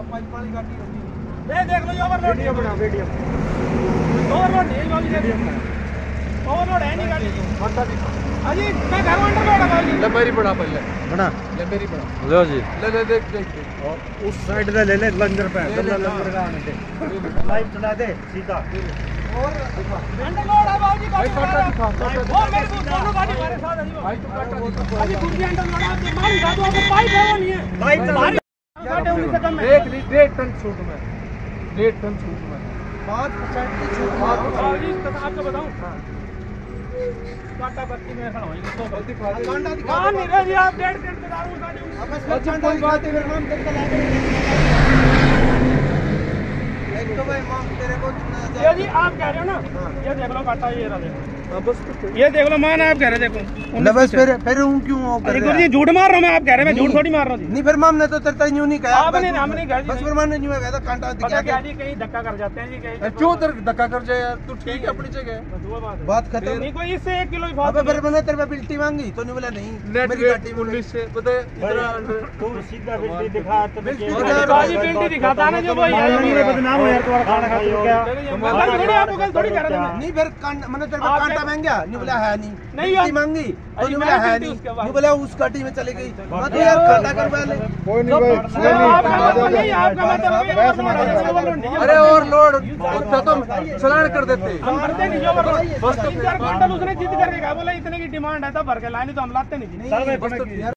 देख लो overload video बना वीडियो ओवरलोड नहीं बाबू जी ओवरलोड है नहीं गाड़ी अजी मैं घर अंडरलोड है बाबू जी ले मेरी बड़ा पहले बना ले मेरी बड़ा लो जी ले देख और उस साइड से ले लंगर पे लंगर का आने दे लाइट चला दे सीधा और अंडरलोड है बाबू जी भाई काटा दिखा वो मेरे को दोनों गाड़ी हमारे साथ है भाई तो काटा दिखा अभी गुड्डी अंडरलोड आप मार दो आपको पाइप है वो नहीं है पाइप काटे उन्हीं से कम है 1.5 टन छूट में 1.5 टन छूट में 5% की छूट जी आपको बताऊं काटा बत्ती में खड़ा होएंगे तो गलती कांटा दिखा नहीं रे जी आप 1.5 टन बता रहा हूं गाड़ी अब बस कांटा दिखाते फिर हम तक चला एक तो भाई मां तेरे को ये जी आप कह रहे हो ना ये देख लो काटा ये रहा देखो बस ये देख लो मान आप कह रहे देखो बस फिर हूं क्यों अरे गुरुजी झूठ मार रहा हूं मैं आप कह रहे मैं झूठ थोड़ी मार रहा हूं नहीं फिर हमने तो तेरे न्यू नहीं कहा आपने हमने कहा बस फिर मैंने न्यू कहता कांटा दिखा क्या जी कहीं धक्का कर जाते हैं जी कहीं क्यों धक्का कर जाए यार तू ठीक है अपनी जगह बात खत्म नहीं कोई इससे 1 किलो ही बात फिर मैंने तेरे पे बिल्टी मांगी तो नहीं बोला नहीं मेरी गाड़ी पुलिस से पता है तू सीधा बिल्टी दिखा तो बिल्टी दिखाता ना जो भाई मेरे बदनाम हो यार तुम्हारा खाना खाता क्या थोड़ी आपको कल थोड़ी कर रहा नहीं फिर मैंने तेरे पे कांटा मांगा नहीं बोला है नहीं मांगी तो नहीं बोला है नहीं बोला उस गाड़ी में चली गई मैं तो यार कांटा करवा ले कोई नहीं भाई आपका मतलब अरे और लोड तो चलान कर देते हम करते नहीं जो बस 3-4 क्विंटल उसने जिद करके कहा बोला इतने की डिमांड है तब भर के लानी तो हम लाते नहीं